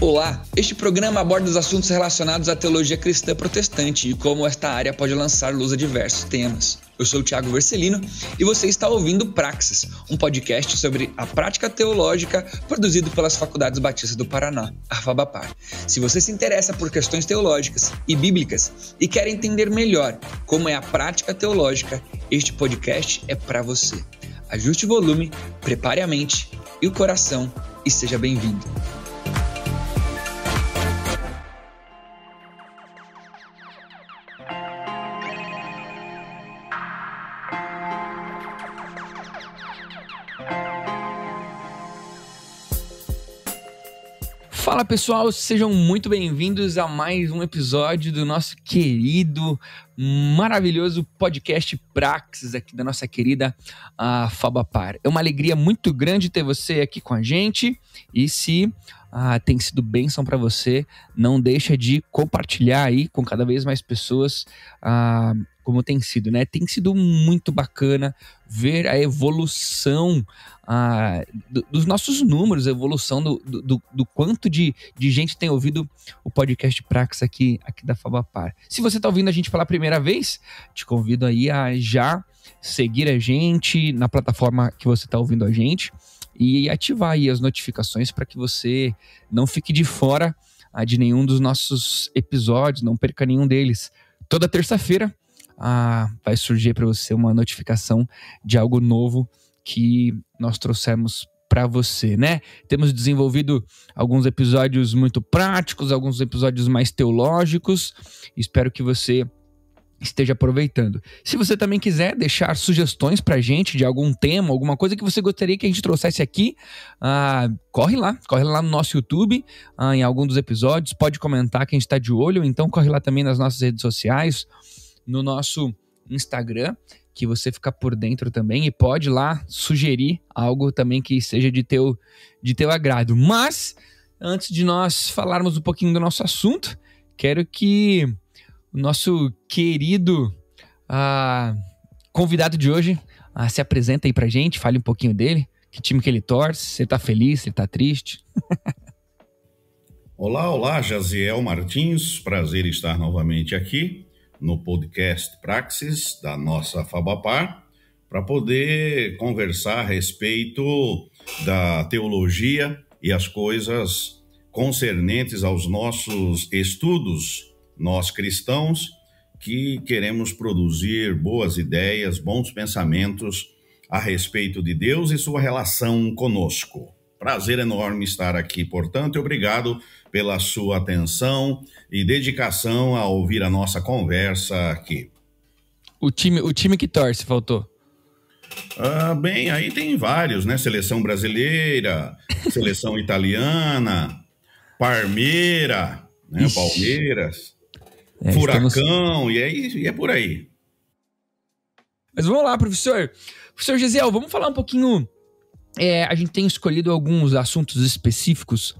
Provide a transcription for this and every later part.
Olá, este programa aborda os assuntos relacionados à teologia cristã protestante e como esta área pode lançar luz a diversos temas. Eu sou o Thiago Vercelino e você está ouvindo Praxis, um podcast sobre a prática teológica produzido pelas Faculdades Batistas do Paraná, a FABAPAR. Se você se interessa por questões teológicas e bíblicas e quer entender melhor como é a prática teológica, este podcast é para você. Ajuste o volume, prepare a mente e o coração e seja bem-vindo. Fala pessoal, sejam muito bem-vindos a mais um episódio do nosso querido, maravilhoso podcast Praxis aqui da nossa querida FABAPAR. É uma alegria muito grande ter você aqui com a gente e se tem sido bênção para você, não deixa de compartilhar aí com cada vez mais pessoas como tem sido, né? Tem sido muito bacana ver a evolução dos nossos números, a evolução do quanto de gente tem ouvido o podcast Praxis aqui da FABAPAR. Se você está ouvindo a gente pela primeira vez, te convido aí a já seguir a gente na plataforma que você está ouvindo a gente e ativar aí as notificações para que você não fique de fora de nenhum dos nossos episódios, não perca nenhum deles. Toda terça-feira vai surgir para você uma notificação de algo novo que nós trouxemos para você, né? Temos desenvolvido alguns episódios muito práticos, alguns episódios mais teológicos. Espero que você esteja aproveitando. Se você também quiser deixar sugestões pra gente de algum tema, alguma coisa que você gostaria que a gente trouxesse aqui, corre lá no nosso YouTube, em algum dos episódios, pode comentar que a gente tá de olho, então corre lá também nas nossas redes sociais, no nosso Instagram, que você fica por dentro também e pode lá sugerir algo também que seja de teu agrado. Mas, antes de nós falarmos um pouquinho do nosso assunto, quero que o nosso querido convidado de hoje se apresenta aí pra gente, fale um pouquinho dele, que time que ele torce, se ele tá feliz, se ele tá triste. Olá, Jaziel Martins, prazer estar novamente aqui no podcast Praxis da nossa FABAPAR, para poder conversar a respeito da teologia e as coisas concernentes aos nossos estudos, nós cristãos que queremos produzir boas ideias, bons pensamentos a respeito de Deus e sua relação conosco. Prazer enorme estar aqui, portanto, e obrigado pela sua atenção e dedicação a ouvir a nossa conversa aqui. O time que torce, faltou. Bem, aí tem vários, né? Seleção brasileira, seleção italiana, Parmeira, né? Palmeiras, Furacão, e é por aí. Mas vamos lá, professor. Professor Gesiel, vamos falar um pouquinho. A gente tem escolhido alguns assuntos específicos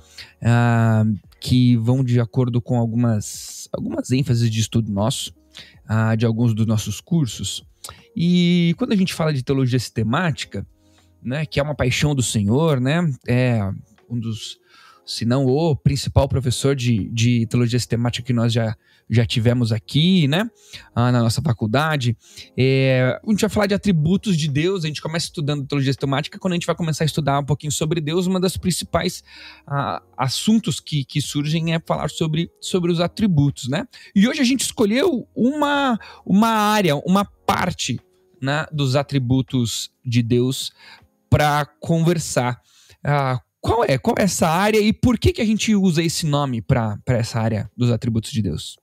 que vão de acordo com algumas ênfases de estudo nosso, de alguns dos nossos cursos. E quando a gente fala de teologia sistemática, né, que é uma paixão do Senhor, né, é um dos, se não o principal professor de teologia sistemática que nós já tivemos aqui, né, na nossa faculdade. A gente vai falar de atributos de Deus. A gente começa estudando teologia sistemática. Quando a gente vai começar a estudar um pouquinho sobre Deus, uma das principais assuntos que surgem é falar sobre os atributos, né? E hoje a gente escolheu uma área, uma parte, né, dos atributos de Deus para conversar. Qual é essa área e por que a gente usa esse nome para essa área dos atributos de Deus?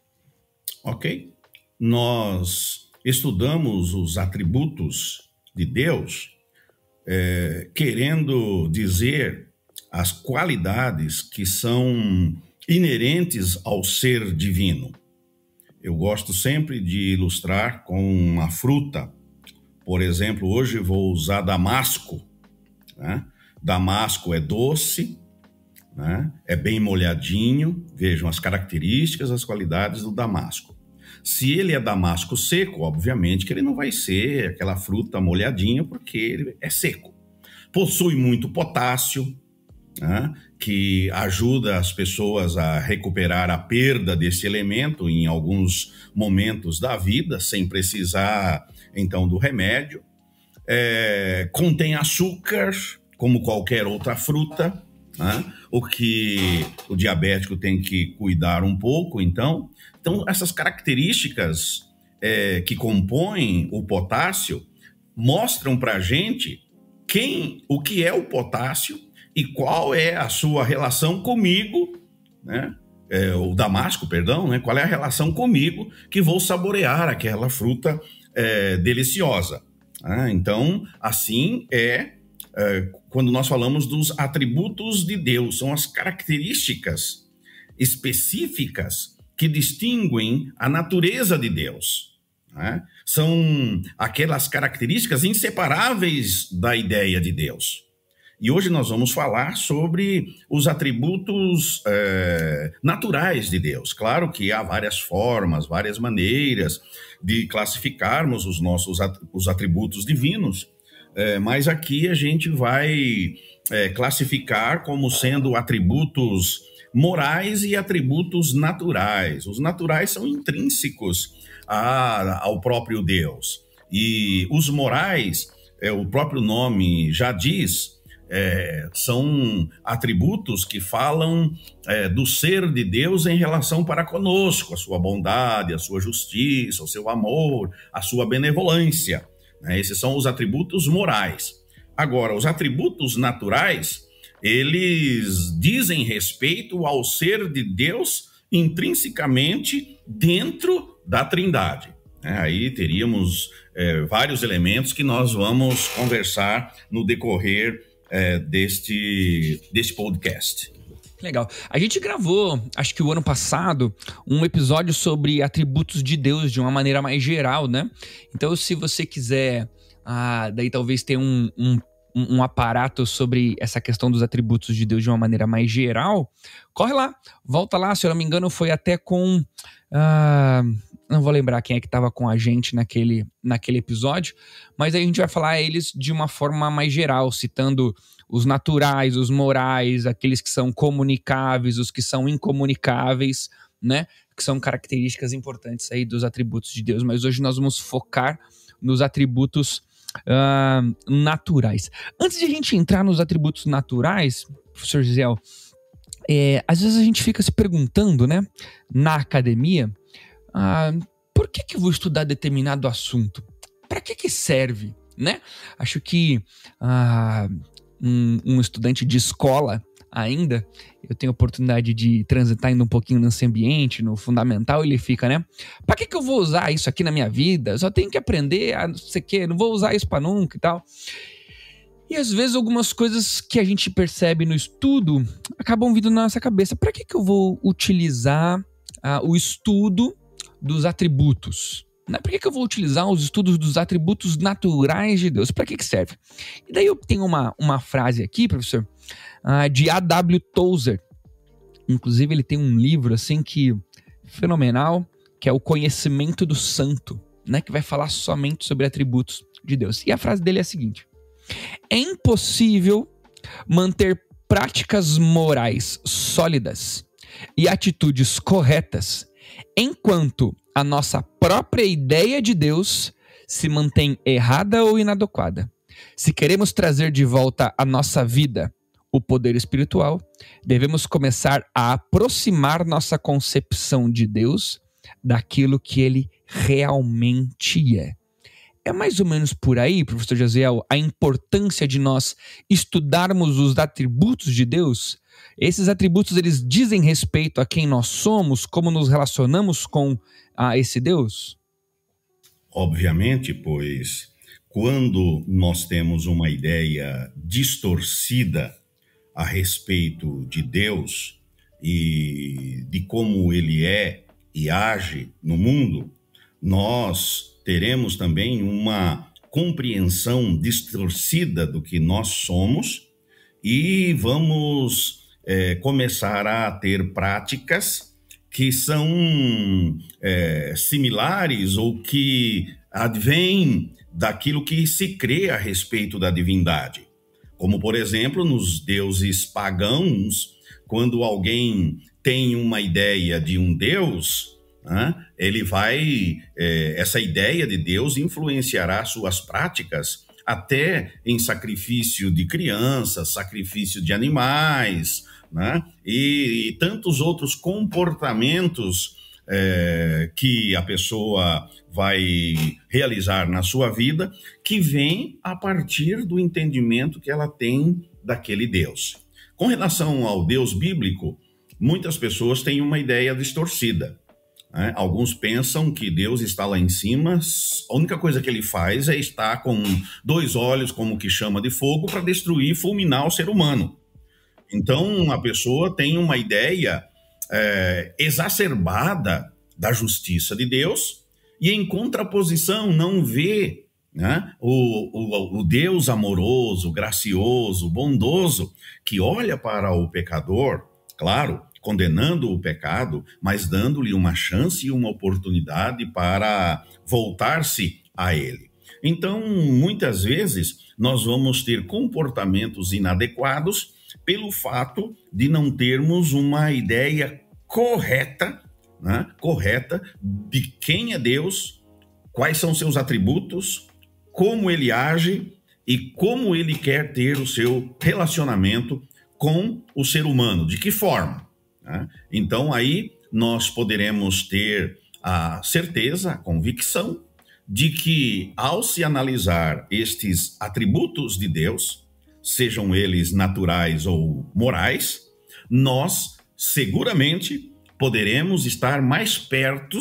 Ok. Nós estudamos os atributos de Deus querendo dizer as qualidades que são inerentes ao ser divino. Eu gosto sempre de ilustrar com uma fruta. Por exemplo, hoje vou usar damasco, né? Damasco é doce, né? É bem molhadinho. Vejam as características, as qualidades do damasco. Se ele é damasco seco, obviamente que ele não vai ser aquela fruta molhadinha, porque ele é seco. Possui muito potássio, né, que ajuda as pessoas a recuperar a perda desse elemento em alguns momentos da vida, sem precisar, então, do remédio. Contém açúcar, como qualquer outra fruta, né, o que o diabético tem que cuidar um pouco, então. Então, essas características que compõem o potássio mostram para a gente o que é o potássio e qual é a sua relação comigo, né? O damasco, perdão, né? Qual é a relação comigo que vou saborear aquela fruta deliciosa. Então, assim quando nós falamos dos atributos de Deus, são as características específicas que distinguem a natureza de Deus, né? São aquelas características inseparáveis da ideia de Deus. E hoje nós vamos falar sobre os atributos naturais de Deus. Claro que há várias formas, várias maneiras de classificarmos os atributos divinos, mas aqui a gente vai classificar como sendo atributos morais e atributos naturais. Os naturais são intrínsecos ao próprio Deus. E os morais, o próprio nome já diz, são atributos que falam do ser de Deus em relação para conosco, a sua bondade, a sua justiça, o seu amor, a sua benevolência. Esses são os atributos morais. Agora, os atributos naturais, eles dizem respeito ao ser de Deus intrinsecamente dentro da Trindade. Aí teríamos vários elementos que nós vamos conversar no decorrer deste podcast. Legal. A gente gravou, acho que o ano passado, um episódio sobre atributos de Deus de uma maneira mais geral, né? Então, se você quiser, daí talvez ter um aparato sobre essa questão dos atributos de Deus de uma maneira mais geral, corre lá, volta lá, se eu não me engano foi até com... não vou lembrar quem é que estava com a gente naquele episódio, mas aí a gente vai falar eles de uma forma mais geral, citando os naturais, os morais, aqueles que são comunicáveis, os que são incomunicáveis, né? Que são características importantes aí dos atributos de Deus. Mas hoje nós vamos focar nos atributos naturais. Antes de a gente entrar nos atributos naturais, professor Gisel, às vezes a gente fica se perguntando, né? Na academia, por que eu vou estudar determinado assunto? Para que serve, né? Acho que um estudante de escola ainda, eu tenho a oportunidade de transitar ainda um pouquinho nesse ambiente, no fundamental, ele fica, né? Para que eu vou usar isso aqui na minha vida? Eu só tenho que aprender a não sei o quê, não vou usar isso para nunca e tal. E às vezes algumas coisas que a gente percebe no estudo acabam vindo na nossa cabeça. Para que eu vou utilizar o estudo dos atributos? Por que eu vou utilizar os estudos dos atributos naturais de Deus? Para que serve? E daí eu tenho uma frase aqui, professor, de A.W. Tozer. Inclusive ele tem um livro assim fenomenal, que é O Conhecimento do Santo, né, que vai falar somente sobre atributos de Deus. E a frase dele é a seguinte: é impossível manter práticas morais sólidas e atitudes corretas enquanto a nossa própria ideia de Deus se mantém errada ou inadequada. Se queremos trazer de volta à nossa vida o poder espiritual, devemos começar a aproximar nossa concepção de Deus daquilo que ele realmente é. É mais ou menos por aí, professor Josiel, a importância de nós estudarmos os atributos de Deus? Esses atributos, eles dizem respeito a quem nós somos, como nos relacionamos com esse Deus? Obviamente, pois quando nós temos uma ideia distorcida a respeito de Deus e de como ele é e age no mundo, nós teremos também uma compreensão distorcida do que nós somos e vamos começar a ter práticas que são similares ou que advêm daquilo que se crê a respeito da divindade. Como, por exemplo, nos deuses pagãos, quando alguém tem uma ideia de um deus, né, essa ideia de Deus influenciará suas práticas até em sacrifício de crianças, sacrifício de animais, né, e tantos outros comportamentos que a pessoa vai realizar na sua vida, que vem a partir do entendimento que ela tem daquele Deus. Com relação ao Deus bíblico, muitas pessoas têm uma ideia distorcida, né? Alguns pensam que Deus está lá em cima, a única coisa que ele faz é estar com 2 olhos, como que chama de fogo, para destruir e fulminar o ser humano. Então, a pessoa tem uma ideia exacerbada da justiça de Deus e, em contraposição, não vê, né, o Deus amoroso, gracioso, bondoso, que olha para o pecador, claro, condenando o pecado, mas dando-lhe uma chance e uma oportunidade para voltar-se a ele. Então, muitas vezes, nós vamos ter comportamentos inadequados pelo fato de não termos uma ideia correta, né, de quem é Deus, quais são seus atributos, como ele age e como ele quer ter o seu relacionamento com o ser humano, de que forma, né? Então aí nós poderemos ter a certeza, a convicção de que, ao se analisar estes atributos de Deus, sejam eles naturais ou morais, nós seguramente poderemos estar mais perto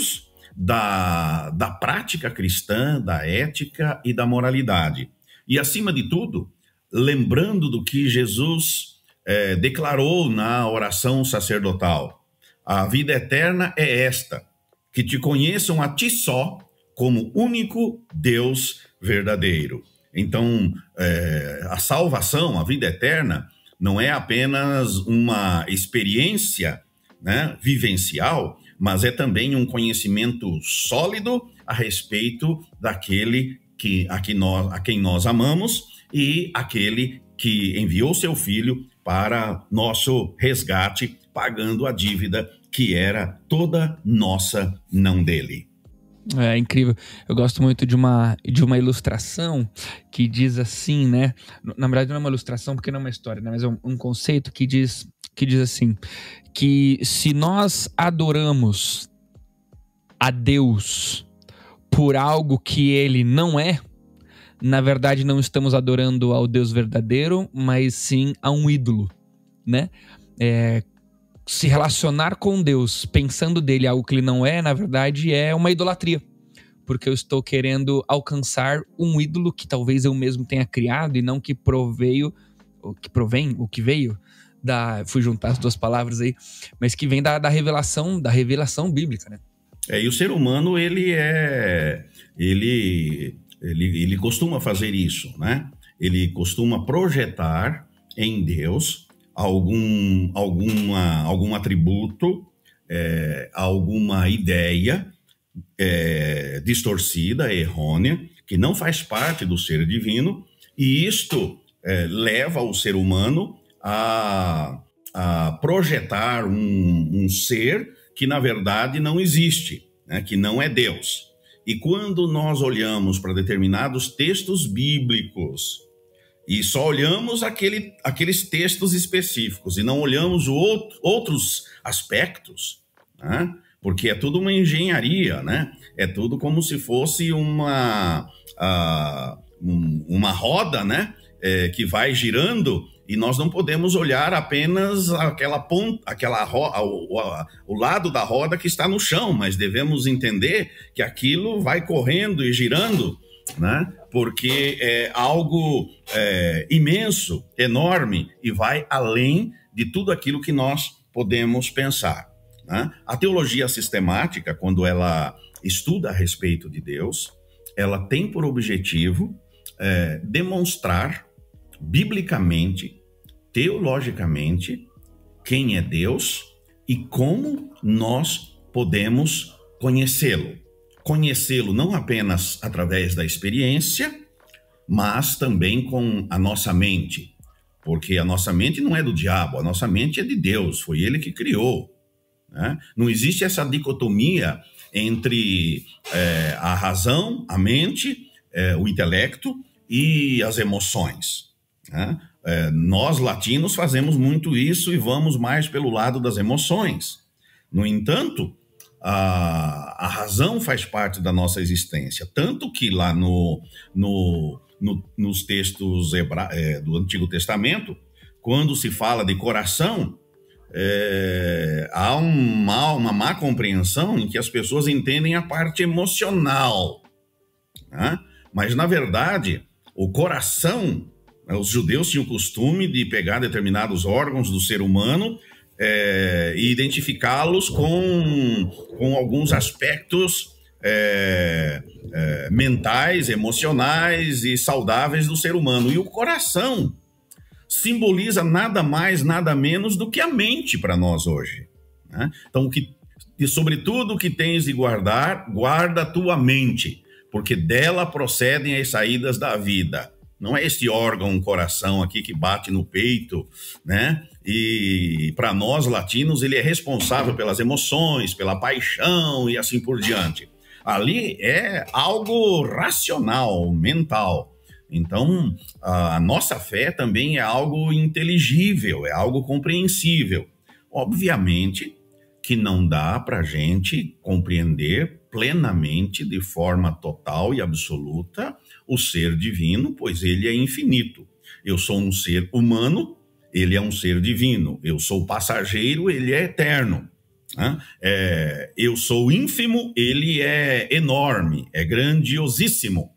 da prática cristã, da ética e da moralidade. E, acima de tudo, lembrando do que Jesus declarou na oração sacerdotal: a vida eterna é esta, que te conheçam a ti só, como único Deus verdadeiro. Então, a salvação, a vida eterna, não é apenas uma experiência, né, vivencial, mas é também um conhecimento sólido a respeito daquele a quem nós amamos e aquele que enviou seu Filho para nosso resgate, pagando a dívida que era toda nossa, não dele. É incrível. Eu gosto muito de uma ilustração que diz assim, né? Na verdade, não é uma ilustração porque não é uma história, né? Mas é um conceito que diz assim, que se nós adoramos a Deus por algo que ele não é, na verdade não estamos adorando ao Deus verdadeiro, mas sim a um ídolo, né? Se relacionar com Deus pensando dele algo que ele não é, na verdade é uma idolatria, porque eu estou querendo alcançar um ídolo que talvez eu mesmo tenha criado e não que veio fui juntar as duas palavras aí, mas que vem da revelação bíblica, né? E o ser humano, ele costuma fazer isso, né? Ele costuma projetar em Deus algum atributo, alguma ideia distorcida, errônea, que não faz parte do ser divino, e isto leva o ser humano a projetar um ser que, na verdade, não existe, né? Que não é Deus. E quando nós olhamos para determinados textos bíblicos e só olhamos aqueles textos específicos e não olhamos outros aspectos, né? Porque é tudo uma engenharia, né? É tudo como se fosse uma roda, né? Que vai girando, e nós não podemos olhar apenas o lado da roda que está no chão, mas devemos entender que aquilo vai correndo e girando, né? Porque é algo imenso, enorme, e vai além de tudo aquilo que nós podemos pensar, né? A teologia sistemática, quando ela estuda a respeito de Deus, ela tem por objetivo demonstrar biblicamente, teologicamente, quem é Deus e como nós podemos conhecê-lo. Conhecê-lo não apenas através da experiência, mas também com a nossa mente. porque a nossa mente não é do diabo, a nossa mente é de Deus, foi Ele que criou, né? Não existe essa dicotomia entre a razão, a mente, o intelecto e as emoções, né? Nós, latinos, fazemos muito isso e vamos mais pelo lado das emoções. No entanto, a razão faz parte da nossa existência, tanto que lá nos textos do Antigo Testamento, quando se fala de coração, há uma má compreensão em que as pessoas entendem a parte emocional, né? Mas, na verdade, o coração, os judeus tinham o costume de pegar determinados órgãos do ser humano e identificá-los com alguns aspectos mentais, emocionais e saudáveis do ser humano. E o coração simboliza nada mais, nada menos do que a mente para nós hoje, né? Então, sobretudo o que tens de guardar, guarda a tua mente, porque dela procedem as saídas da vida. Não é este órgão, um coração aqui que bate no peito, né? E para nós latinos ele é responsável pelas emoções, pela paixão e assim por diante. Ali é algo racional, mental. Então, a nossa fé também é algo inteligível, é algo compreensível. Obviamente que não dá para a gente compreender plenamente, de forma total e absoluta, o ser divino, pois ele é infinito. Eu sou um ser humano, ele é um ser divino. Eu sou passageiro, ele é eterno. Eu sou ínfimo, ele é enorme, é grandiosíssimo.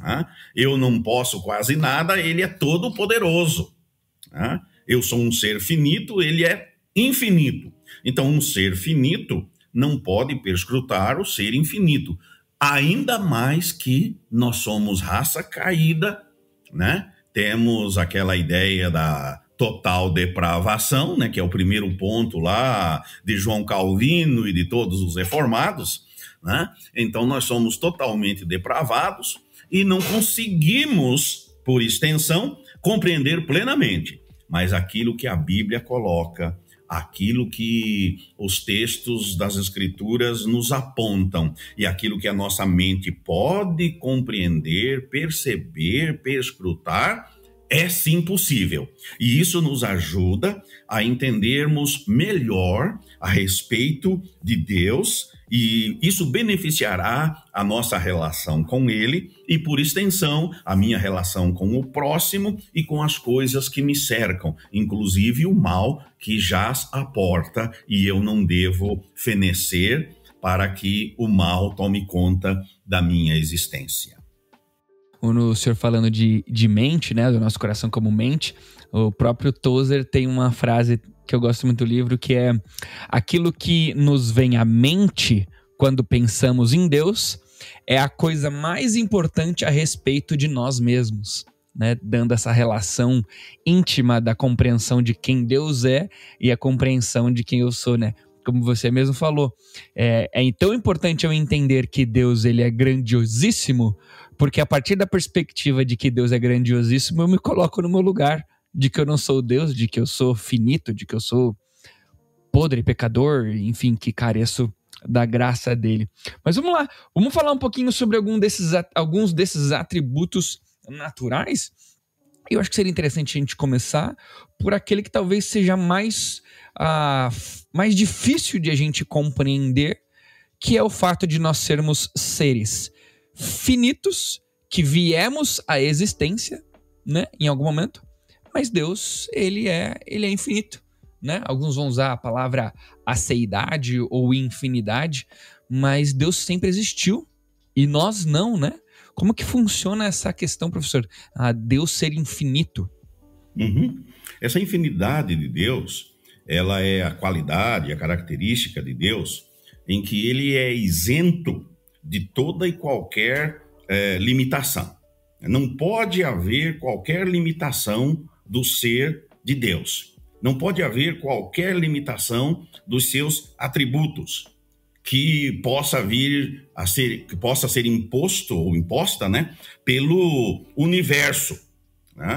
Eu não posso quase nada, ele é todo poderoso. Eu sou um ser finito, ele é infinito. Então, um ser finito não pode perscrutar o ser infinito. Ainda mais que nós somos raça caída, né? Temos aquela ideia da total depravação, né? Que é o primeiro ponto lá de João Calvino e de todos os reformados, né? Então, nós somos totalmente depravados e não conseguimos, por extensão, compreender plenamente. Mas aquilo que a Bíblia coloca, aquilo que os textos das Escrituras nos apontam e aquilo que a nossa mente pode compreender, perceber, perscrutar, é sim possível. E isso nos ajuda a entendermos melhor a respeito de Deus, e isso beneficiará a nossa relação com Ele e, por extensão, a minha relação com o próximo e com as coisas que me cercam, inclusive o mal que jaz à porta, e eu não devo fenecer para que o mal tome conta da minha existência. O senhor falando de mente, né, do nosso coração como mente, o próprio Tozer tem uma frase que eu gosto muito do livro, que é: aquilo que nos vem à mente quando pensamos em Deus é a coisa mais importante a respeito de nós mesmos, né? Dando essa relação íntima da compreensão de quem Deus é e a compreensão de quem eu sou, né? Como você mesmo falou, é tão importante eu entender que Deus ele é grandiosíssimo, porque a partir da perspectiva de que Deus é grandiosíssimo, eu me coloco no meu lugar, de que eu não sou Deus, de que eu sou finito, de que eu sou podre, pecador, enfim, que careço da graça dele. Mas vamos lá, vamos falar um pouquinho sobre alguns desses atributos naturais. Eu acho que seria interessante a gente começar por aquele que talvez seja mais difícil de a gente compreender, que é o fato de nós sermos seres finitos, que viemos à existência, né, em algum momento, mas Deus, ele é infinito, né? Alguns vão usar a palavra aceidade ou infinidade, mas Deus sempre existiu e nós não, né? Como que funciona essa questão, professor? Deus ser infinito? Essa infinidade de Deus, ela é a qualidade, a característica de Deus, em que ele é isento de toda e qualquer limitação. Não pode haver qualquer limitação do ser de Deus. Não pode haver qualquer limitação dos seus atributos que possa vir a ser, que possa ser imposto ou imposta, né, pelo universo, né?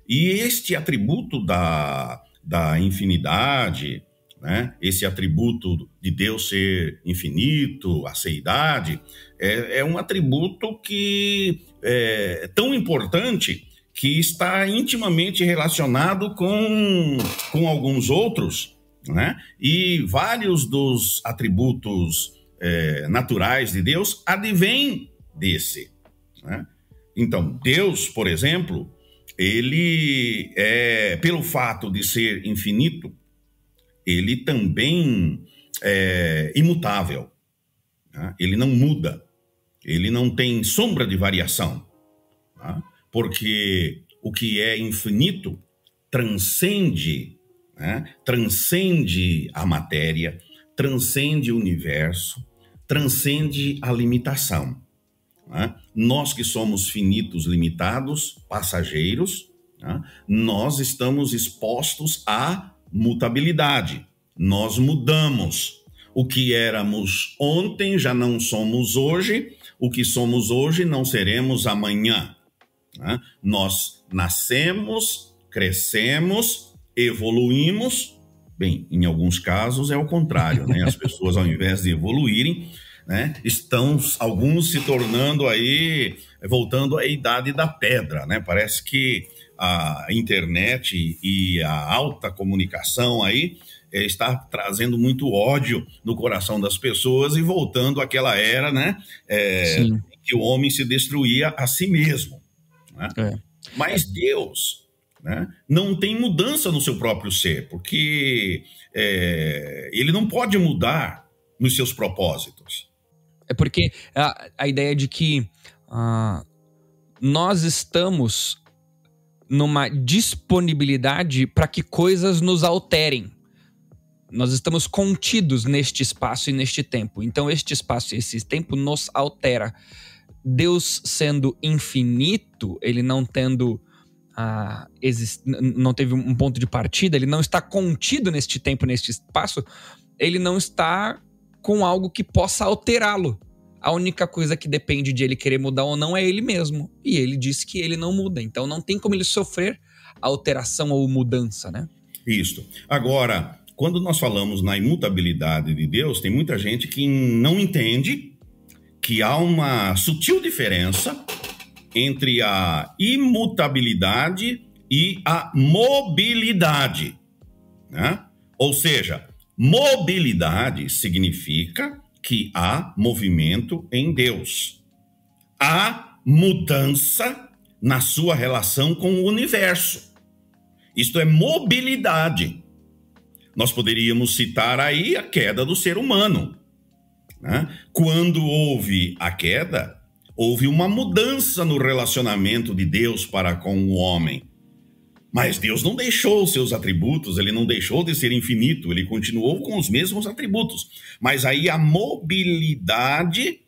E este atributo da infinidade, né? Esse atributo de Deus ser infinito, a seidade, é um atributo que é tão importante que está intimamente relacionado com alguns outros, né? E vários dos atributos naturais de Deus advêm desse, né? Então, Deus, por exemplo, ele pelo fato de ser infinito, ele também é imutável, né? Ele não muda, ele não tem sombra de variação, né? Porque o que é infinito transcende, né? Transcende a matéria, transcende o universo, transcende a limitação, né? Nós que somos finitos, limitados, passageiros, né? Nós estamos expostos à mutabilidade. Nós mudamos. O que éramos ontem já não somos hoje, o que somos hoje não seremos amanhã, né? Nós nascemos, crescemos, evoluímos. Bem, em alguns casos é o contrário, né? As pessoas, ao invés de evoluírem, né, estão alguns se tornando aí, voltando à idade da pedra, né? Parece que a internet e a alta comunicação aí está trazendo muito ódio no coração das pessoas e voltando àquela era, né, em que o homem se destruía a si mesmo, né? Mas Deus, né, não tem mudança no seu próprio ser, porque ele não pode mudar nos seus propósitos. É porque a ideia de que nós estamos numa disponibilidade para que coisas nos alterem. Nós estamos contidos neste espaço e neste tempo. Então, este espaço e esse tempo nos altera. Deus sendo infinito, ele não tendo não teve um ponto de partida, ele não está contido neste tempo, neste espaço, ele não está com algo que possa alterá-lo. A única coisa que depende de ele querer mudar ou não é ele mesmo. E ele diz que ele não muda. Então não tem como ele sofrer alteração ou mudança, né? Isso. Agora, quando nós falamos na imutabilidade de Deus, tem muita gente que não entende que há uma sutil diferença entre a imutabilidade e a mobilidade, né? Ou seja, mobilidade significa que há movimento em Deus. Há mudança na sua relação com o universo. Isto é mobilidade. Nós poderíamos citar aí a queda do ser humano, né? Quando houve a queda, houve uma mudança no relacionamento de Deus para com o homem. Mas Deus não deixou os seus atributos, ele não deixou de ser infinito, ele continuou com os mesmos atributos. Mas aí a mobilidade,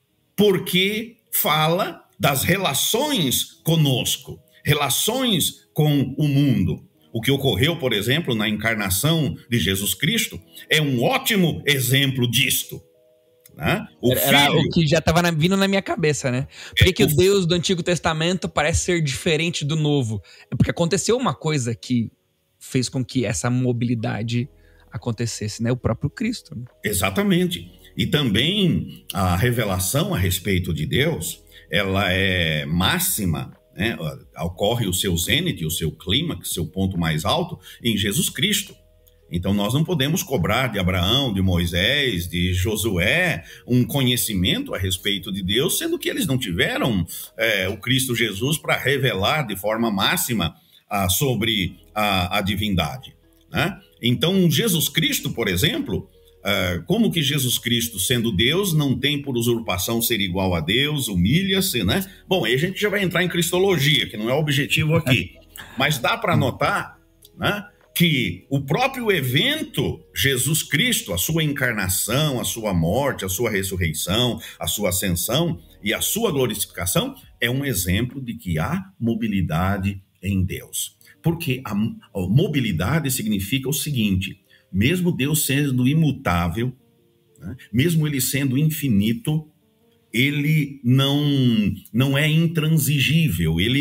porque fala das relações conosco, relações com o mundo. O que ocorreu, por exemplo, na encarnação de Jesus Cristo é um ótimo exemplo disto, né? Era o que já estava vindo na minha cabeça, né? Por que o Deus do Antigo Testamento parece ser diferente do Novo? É porque aconteceu uma coisa que fez com que essa mobilidade acontecesse, né? O próprio Cristo, né? Exatamente. E também a revelação a respeito de Deus, ela é máxima, né? Ocorre o seu zênite, o seu clímax, seu ponto mais alto em Jesus Cristo. Então nós não podemos cobrar de Abraão, de Moisés, de Josué um conhecimento a respeito de Deus, sendo que eles não tiveram o Cristo Jesus para revelar de forma máxima sobre a divindade, né? Então Jesus Cristo, por exemplo, como que Jesus Cristo, sendo Deus, não tem por usurpação ser igual a Deus, humilha-se, né? Bom, aí a gente já vai entrar em cristologia, que não é o objetivo aqui, mas dá para notar, né, que o próprio evento Jesus Cristo, a sua encarnação, a sua morte, a sua ressurreição, a sua ascensão e a sua glorificação é um exemplo de que há mobilidade em Deus. Porque a mobilidade significa o seguinte: mesmo Deus sendo imutável, né, mesmo ele sendo infinito, ele não é intransigível, ele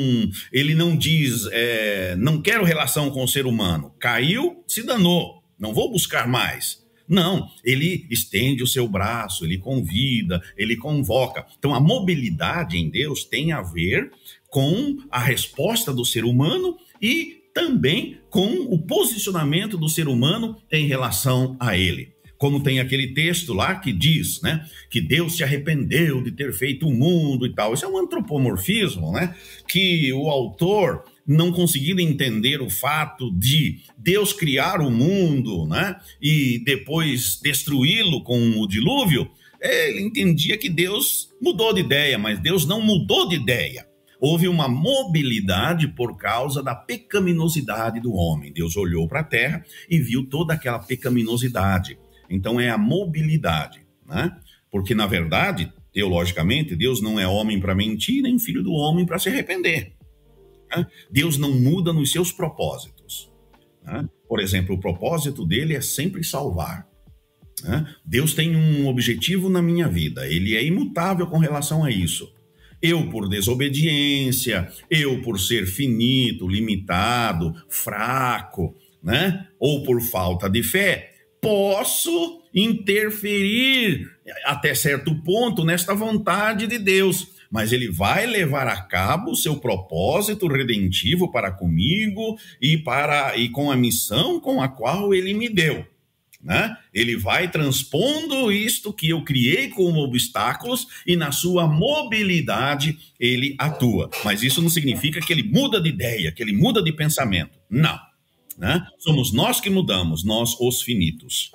não diz, não quero relação com o ser humano, caiu, se danou, não vou buscar mais. Não, ele estende o seu braço, ele convida, ele convoca. Então a mobilidade em Deus tem a ver com a resposta do ser humano e também com o posicionamento do ser humano em relação a ele. Como tem aquele texto lá que diz, né, que Deus se arrependeu de ter feito o mundo e tal. Isso é um antropomorfismo, né, que o autor, não conseguindo entender o fato de Deus criar o mundo, né, e depois destruí-lo com o dilúvio, ele entendia que Deus mudou de ideia, mas Deus não mudou de ideia. Houve uma mobilidade por causa da pecaminosidade do homem. Deus olhou para a terra e viu toda aquela pecaminosidade. Então é a mobilidade, né? Porque, na verdade, teologicamente, Deus não é homem para mentir, nem filho do homem para se arrepender. Né? Deus não muda nos seus propósitos. Né? Por exemplo, o propósito dele é sempre salvar. Né? Deus tem um objetivo na minha vida, ele é imutável com relação a isso. Eu, por desobediência, eu, por ser finito, limitado, fraco, né? Ou por falta de fé, posso interferir até certo ponto nesta vontade de Deus, mas ele vai levar a cabo o seu propósito redentivo para comigo e com a missão com a qual ele me deu. Né? Ele vai transpondo isto que eu criei como obstáculos e na sua mobilidade ele atua. Mas isso não significa que ele muda de ideia, que ele muda de pensamento. Não. Né? Somos nós que mudamos, nós os finitos.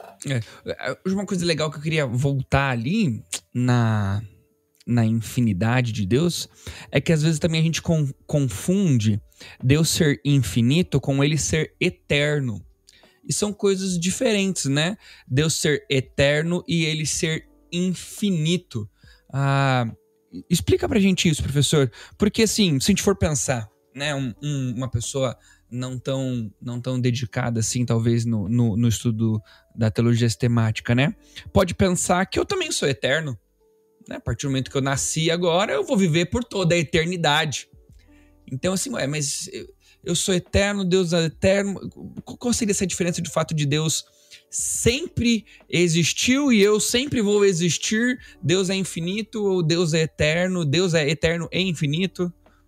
Uma coisa legal que eu queria voltar ali na infinidade de Deus é que às vezes também a gente confunde Deus ser infinito com ele ser eterno. E são coisas diferentes, né? Deus ser eterno e ele ser infinito. Explica pra gente isso, professor. Porque, assim, se a gente for pensar, né? Uma pessoa não tão dedicada, assim, talvez, no estudo da teologia sistemática, né? Pode pensar que eu também sou eterno. Né? A partir do momento que eu nasci agora, eu vou viver por toda a eternidade. Então, assim, mas eu sou eterno, Deus é eterno. Qual seria essa diferença de fato de Deus sempre existiu e eu sempre vou existir? Deus é infinito ou Deus é eterno? Deus é eterno e infinito?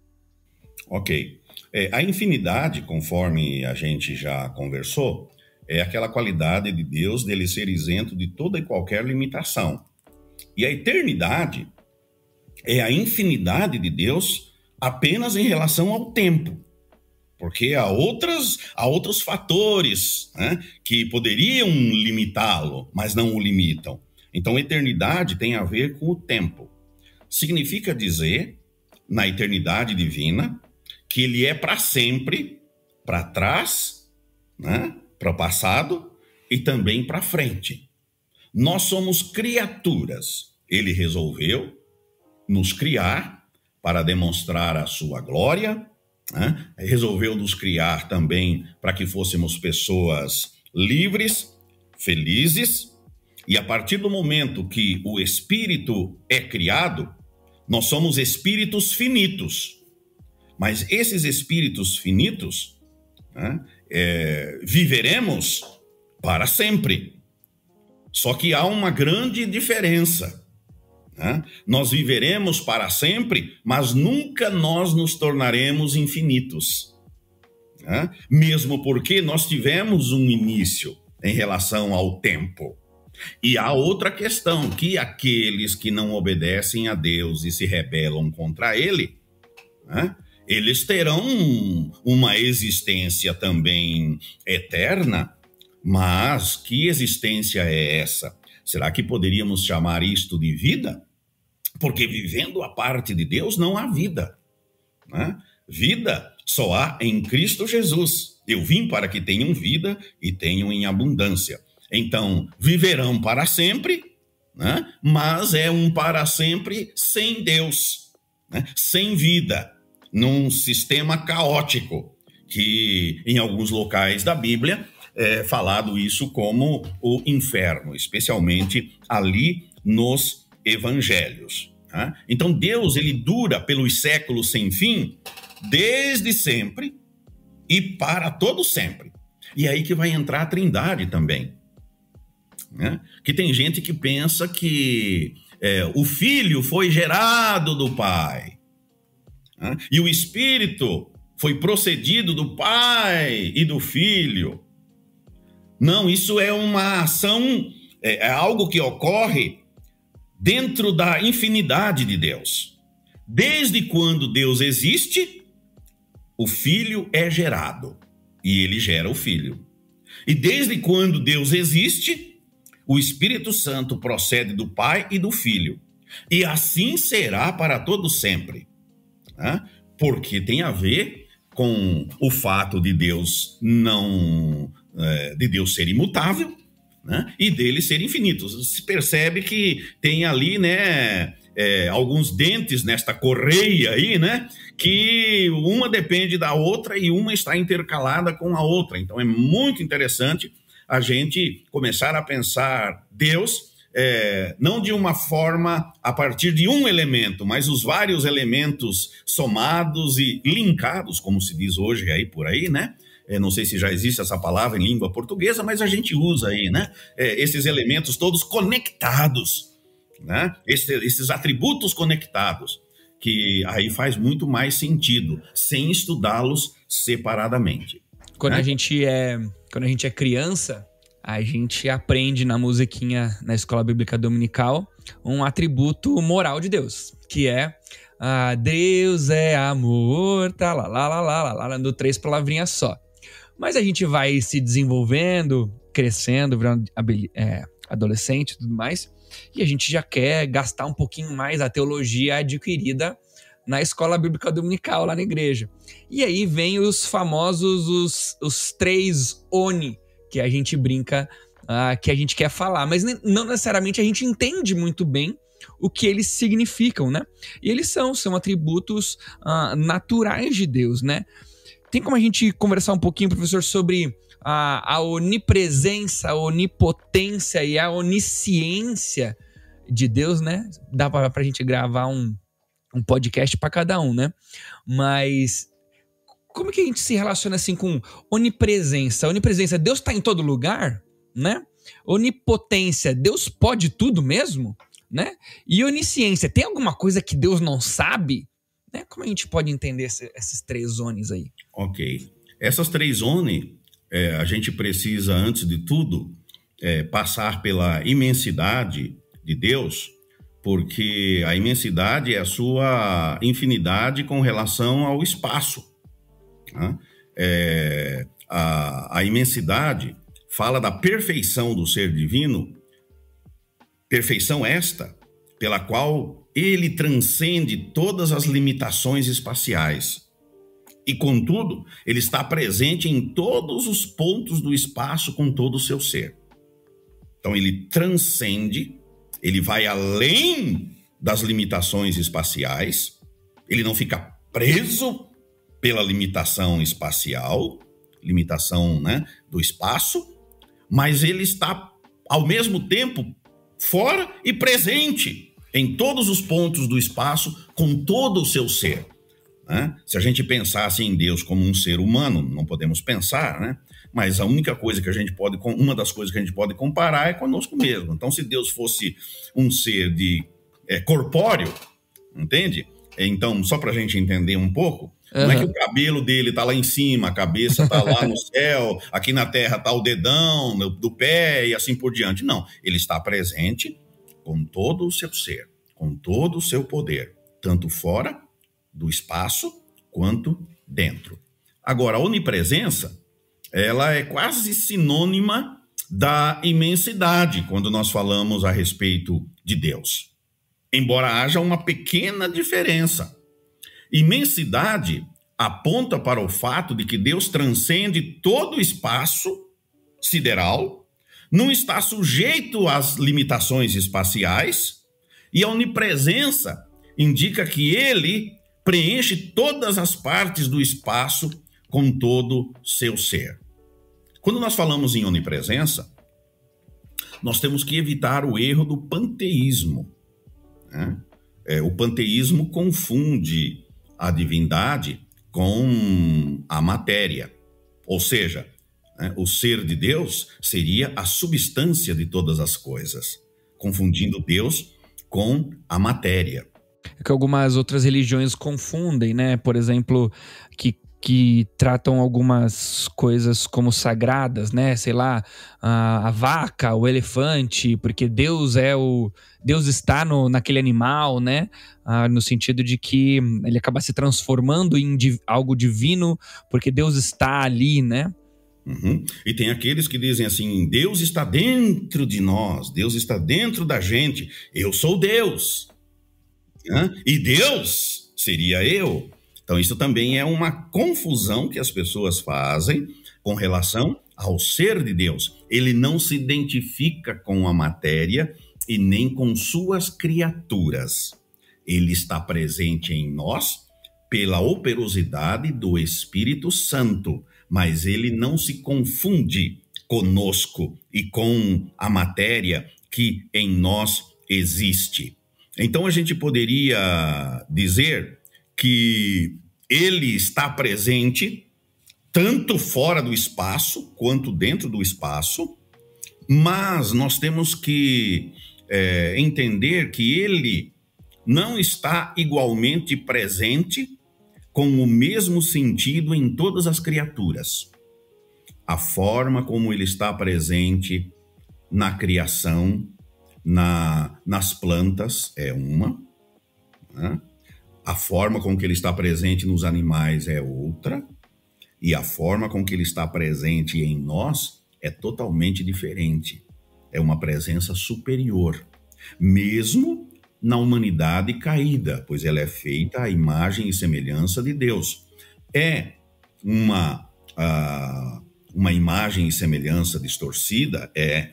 Ok. A infinidade, conforme a gente já conversou, é aquela qualidade de Deus dele ser isento de toda e qualquer limitação. E a eternidade é a infinidade de Deus apenas em relação ao tempo. Porque há outros fatores, né, que poderiam limitá-lo, mas não o limitam. Então, eternidade tem a ver com o tempo. Significa dizer, na eternidade divina, que ele é para sempre, para trás, né, para o passado e também para frente. Nós somos criaturas. Ele resolveu nos criar para demonstrar a sua glória, né? Resolveu nos criar também para que fôssemos pessoas livres, felizes, e a partir do momento que o espírito é criado, nós somos espíritos finitos. Mas esses espíritos finitos, né, viveremos para sempre. Só que há uma grande diferença. Né? Nós viveremos para sempre, mas nunca nós nos tornaremos infinitos. Né? Mesmo porque nós tivemos um início em relação ao tempo. E há outra questão, que aqueles que não obedecem a Deus e se rebelam contra Ele, né, eles terão uma existência também eterna, mas que existência é essa? Será que poderíamos chamar isto de vida? Porque vivendo a parte de Deus não há vida. Né? Vida só há em Cristo Jesus. Eu vim para que tenham vida e tenham em abundância. Então, viverão para sempre, né? Mas é um para sempre sem Deus, né? Sem vida, num sistema caótico, que em alguns locais da Bíblia é falado isso como o inferno, especialmente ali nos evangelhos. Tá? Então Deus, ele dura pelos séculos sem fim, desde sempre e para todo sempre. E é aí que vai entrar a Trindade também. Né? Que tem gente que pensa que o Filho foi gerado do Pai, né? E o Espírito foi procedido do Pai e do Filho. Não, isso é uma ação, é algo que ocorre dentro da infinidade de Deus. Desde quando Deus existe, o Filho é gerado e ele gera o Filho. E desde quando Deus existe, o Espírito Santo procede do Pai e do Filho. E assim será para todo sempre. Né? Porque tem a ver com o fato de Deus de Deus ser imutável, né? E dele ser infinito. Se percebe que tem ali, né, alguns dentes nesta correia aí, né, que uma depende da outra e uma está intercalada com a outra. Então é muito interessante a gente começar a pensar Deus não de uma forma a partir de um elemento, mas os vários elementos somados e linkados, como se diz hoje aí por aí, né? Não sei se já existe essa palavra em língua portuguesa, mas a gente usa aí, né? Esses elementos todos conectados, né? Esses atributos conectados, que aí faz muito mais sentido, sem estudá-los separadamente. Quando né? a gente é criança, a gente aprende na musiquinha na escola bíblica dominical um atributo moral de Deus, que é Deus é amor, tá lá, lá, lá, lá, lá, lá, do 3 palavrinhas só. Mas a gente vai se desenvolvendo, crescendo, virando adolescente e tudo mais, e a gente já quer gastar um pouquinho mais a teologia adquirida na escola bíblica dominical, lá na igreja. E aí vem os famosos, os 3 ONI, que a gente brinca, que a gente quer falar, mas não necessariamente a gente entende muito bem o que eles significam, né? E eles são atributos naturais de Deus, né? Tem como a gente conversar um pouquinho, professor, sobre a onipresença, a onipotência e a onisciência de Deus, né? Dá pra gente gravar um podcast para cada um, né? Mas como que a gente se relaciona assim com onipresença? Onipresença, Deus está em todo lugar, né? Onipotência, Deus pode tudo mesmo, né? E onisciência, tem alguma coisa que Deus não sabe? Né? Como a gente pode entender esses 3 onis aí? Ok. Essas 3 oni, a gente precisa, antes de tudo, passar pela imensidade de Deus, porque a imensidade é a sua infinidade com relação ao espaço. Né? A imensidade fala da perfeição do ser divino, perfeição esta pela qual ele transcende todas as limitações espaciais. E, contudo, ele está presente em todos os pontos do espaço com todo o seu ser. Então, ele transcende, ele vai além das limitações espaciais, ele não fica preso pela limitação espacial, limitação, né, do espaço, mas ele está, ao mesmo tempo, fora e presente em todos os pontos do espaço com todo o seu ser. Né? Se a gente pensasse em Deus como um ser humano, não podemos pensar, né? Mas a única coisa que a gente pode, uma das coisas que a gente pode comparar é conosco mesmo. Então, se Deus fosse um ser corpóreo, entende? Então, só para a gente entender um pouco, não é que o cabelo dele está lá em cima, a cabeça está lá no céu, aqui na terra está o dedão do pé e assim por diante. Não, ele está presente com todo o seu ser, com todo o seu poder, tanto fora do espaço quanto dentro. Agora, a onipresença, ela é quase sinônima da imensidade quando nós falamos a respeito de Deus. Embora haja uma pequena diferença. Imensidade aponta para o fato de que Deus transcende todo o espaço sideral, não está sujeito às limitações espaciais, e a onipresença indica que ele preenche todas as partes do espaço com todo seu ser. Quando nós falamos em onipresença, nós temos que evitar o erro do panteísmo. né? O panteísmo confunde a divindade com a matéria. Ou seja, né, o ser de Deus seria a substância de todas as coisas, confundindo Deus com a matéria. É que algumas outras religiões confundem, né? Por exemplo, que tratam algumas coisas como sagradas, né? Sei lá, a vaca, o elefante, porque Deus está naquele animal, né? No sentido de que ele acaba se transformando em algo divino, porque Deus está ali, né? Uhum. E tem aqueles que dizem assim: Deus está dentro de nós, Deus está dentro da gente, eu sou Deus, né? E Deus seria eu. Então isso também é uma confusão que as pessoas fazem com relação ao ser de Deus. Ele não se identifica com a matéria e nem com suas criaturas. Ele está presente em nós pela operosidade do Espírito Santo, mas ele não se confunde conosco e com a matéria que em nós existe. Então a gente poderia dizer que ele está presente tanto fora do espaço quanto dentro do espaço, mas nós temos que entender que ele não está igualmente presente com o mesmo sentido em todas as criaturas. A forma como ele está presente na criação, nas plantas é uma, né? A forma com que ele está presente nos animais é outra, e a forma com que ele está presente em nós é totalmente diferente. É uma presença superior, mesmo na humanidade caída, pois ela é feita à imagem e semelhança de Deus. É uma imagem e semelhança distorcida?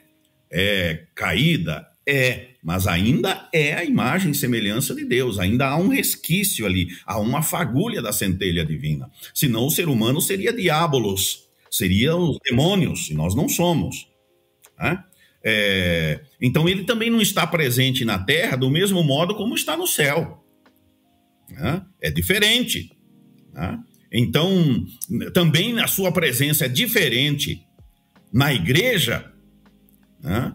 É caída? Mas ainda é a imagem e semelhança de Deus, ainda há um resquício ali, há uma fagulha da centelha divina. Senão o ser humano seria diabolos, seria os demônios, e nós não somos, né? Então ele também não está presente na terra do mesmo modo como está no céu, né? É diferente, né? Então também a sua presença é diferente na igreja, né,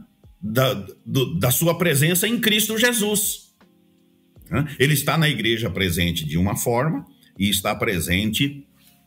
da sua presença em Cristo Jesus, né? Ele está na igreja presente de uma forma e está presente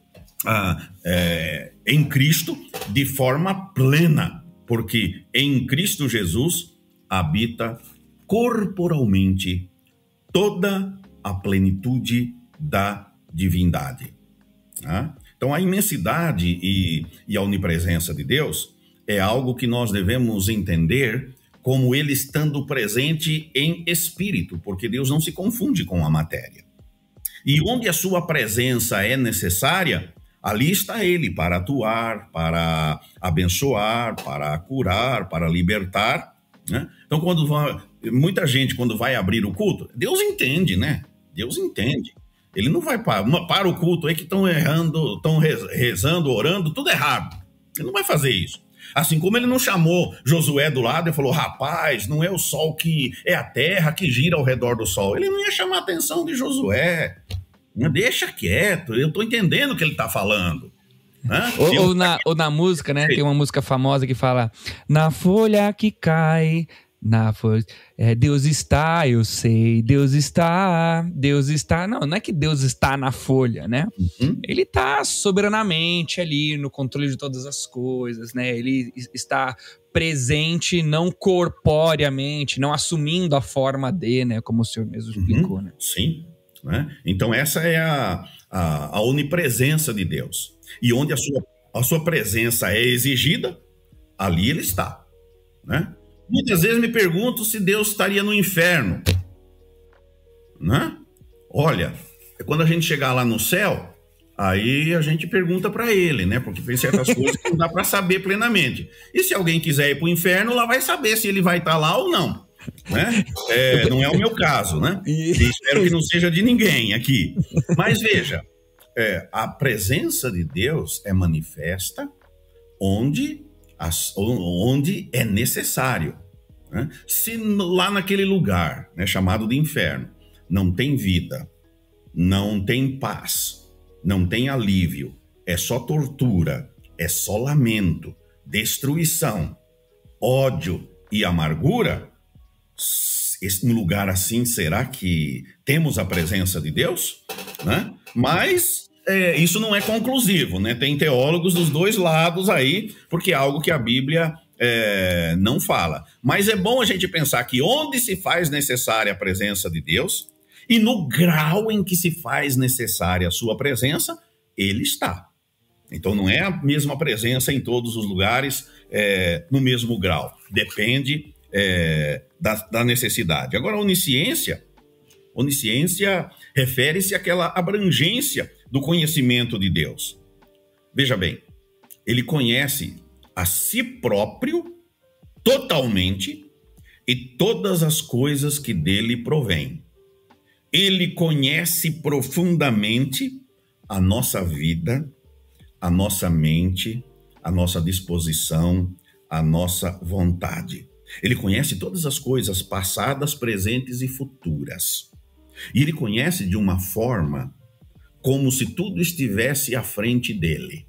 em Cristo de forma plena, porque em Cristo Jesus habita corporalmente toda a plenitude da divindade, né? Então a imensidade e a onipresença de Deus é algo que nós devemos entender como ele estando presente em espírito, porque Deus não se confunde com a matéria. E onde a sua presença é necessária, ali está ele para atuar, para abençoar, para curar, para libertar, né? Então, muita gente, quando vai abrir o culto, Deus entende, né? Deus entende. Ele não vai para o culto aí que estão errando, estão rezando, orando, tudo errado. Ele não vai fazer isso. Assim como ele não chamou Josué do lado e falou: rapaz, não é o sol é a terra que gira ao redor do sol. Ele não ia chamar a atenção de Josué. Deixa quieto, eu estou entendendo o que ele está falando, né? Ou na música, né? Tem uma música famosa que fala: na folha que cai, na folha, Deus está, eu sei, Deus está. Não é que Deus está na folha, né? Uhum. Ele está soberanamente ali no controle de todas as coisas, né? Ele está presente, não corporeamente, não assumindo a forma né? Como o senhor mesmo explicou, né? Sim. Né? Então essa é a onipresença de Deus. E onde a sua presença é exigida, ali ele está, né? Muitas vezes me pergunto se Deus estaria no inferno, né? Olha, quando a gente chegar lá no céu, aí a gente pergunta para ele, né? Porque tem certas coisas que não dá para saber plenamente. E se alguém quiser ir para o inferno, lá vai saber se ele vai estar lá ou não, né? Não é o meu caso, né? E espero que não seja de ninguém aqui. Mas veja, a presença de Deus é manifesta onde é necessário, né? Se lá naquele lugar, né, chamado de inferno, não tem vida, não tem paz, não tem alívio, é só tortura, é só lamento, destruição, ódio e amargura, um lugar assim, será que temos a presença de Deus? Né? Mas isso não é conclusivo, né? Tem teólogos dos dois lados aí, porque é algo que a Bíblia não fala. Mas é bom a gente pensar que onde se faz necessária a presença de Deus e no grau em que se faz necessária a sua presença, Ele está. Então não é a mesma presença em todos os lugares, no mesmo grau. Depende da necessidade. Agora, a onisciência refere-se àquela abrangência do conhecimento de Deus. Veja bem, Ele conhece a si próprio totalmente e todas as coisas que dele provêm. Ele conhece profundamente a nossa vida, a nossa mente, a nossa disposição, a nossa vontade. Ele conhece todas as coisas passadas, presentes e futuras. E ele conhece de uma forma como se tudo estivesse à frente dele.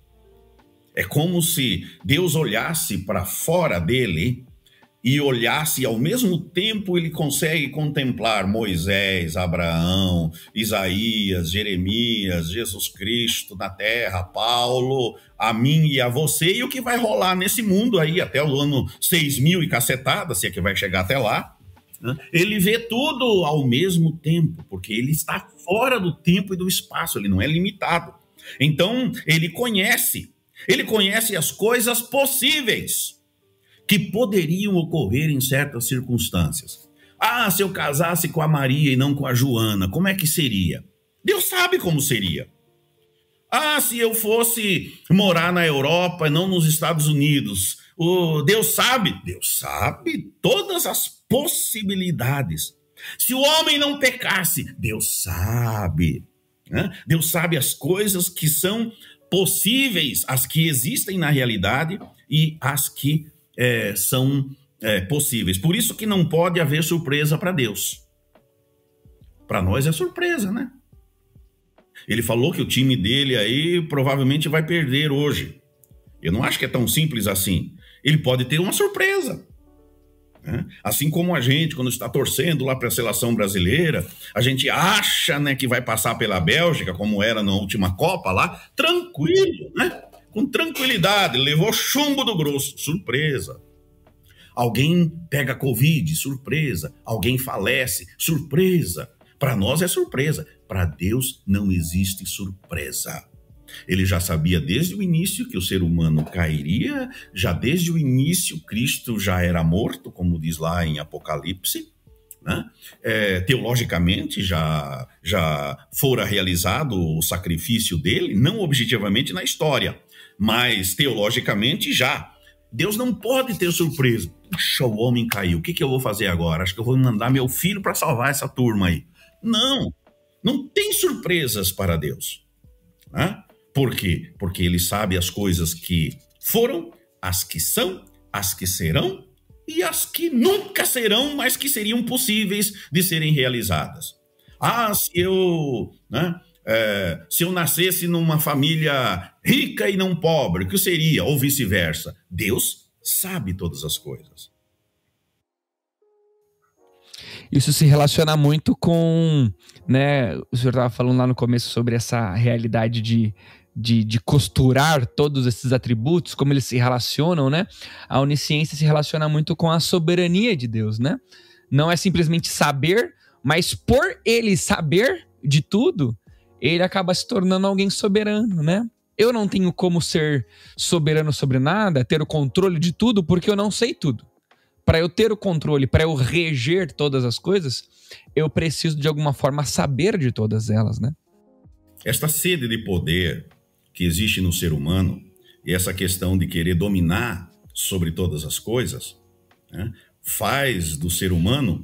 É como se Deus olhasse para fora dele e olhasse, e ao mesmo tempo ele consegue contemplar Moisés, Abraão, Isaías, Jeremias, Jesus Cristo na terra, Paulo, a mim e a você, e o que vai rolar nesse mundo aí até o ano 6000 e cacetada, se é que vai chegar até lá. Ele vê tudo ao mesmo tempo, porque ele está fora do tempo e do espaço, ele não é limitado. Então, ele conhece as coisas possíveis que poderiam ocorrer em certas circunstâncias. Ah, se eu casasse com a Maria e não com a Joana, como é que seria? Deus sabe como seria. Ah, se eu fosse morar na Europa e não nos Estados Unidos, Deus sabe todas as possibilidades. Se o homem não pecasse, Deus sabe. Né? Deus sabe as coisas que são possíveis, as que existem na realidade e as que são possíveis. Por isso que não pode haver surpresa para Deus. Para nós é surpresa, né? Ele falou que o time dele aí provavelmente vai perder hoje. Eu não acho que é tão simples assim. Ele pode ter uma surpresa. Né? Assim como a gente, quando está torcendo lá para a seleção brasileira, a gente acha, né, que vai passar pela Bélgica, como era na última Copa lá, tranquilo, né? Com tranquilidade, levou chumbo do grosso, surpresa. Alguém pega Covid, surpresa. Alguém falece, surpresa. Para nós é surpresa, para Deus não existe surpresa. Ele já sabia desde o início que o ser humano cairia, já desde o início Cristo já era morto, como diz lá em Apocalipse, né? Teologicamente já fora realizado o sacrifício dele, não objetivamente na história, mas teologicamente já. Deus não pode ter surpresa. Puxa, o homem caiu, o que eu vou fazer agora? Acho que eu vou mandar meu filho para salvar essa turma aí. Não tem surpresas para Deus. Né? Por quê? Porque ele sabe as coisas que foram, as que são, as que serão e as que nunca serão, mas que seriam possíveis de serem realizadas. Ah, se eu nascesse numa família rica e não pobre, o que seria? Ou vice-versa. Deus sabe todas as coisas. Isso se relaciona muito com, né, o senhor estava falando lá no começo sobre essa realidade de costurar todos esses atributos, como eles se relacionam, né? A onisciência se relaciona muito com a soberania de Deus, né? Não é simplesmente saber, mas por ele saber de tudo, ele acaba se tornando alguém soberano, né? Eu não tenho como ser soberano sobre nada, ter o controle de tudo, porque eu não sei tudo. Para eu ter o controle, para eu reger todas as coisas, eu preciso de alguma forma saber de todas elas, né? Esta sede de poder que existe no ser humano e essa questão de querer dominar sobre todas as coisas, né, faz do ser humano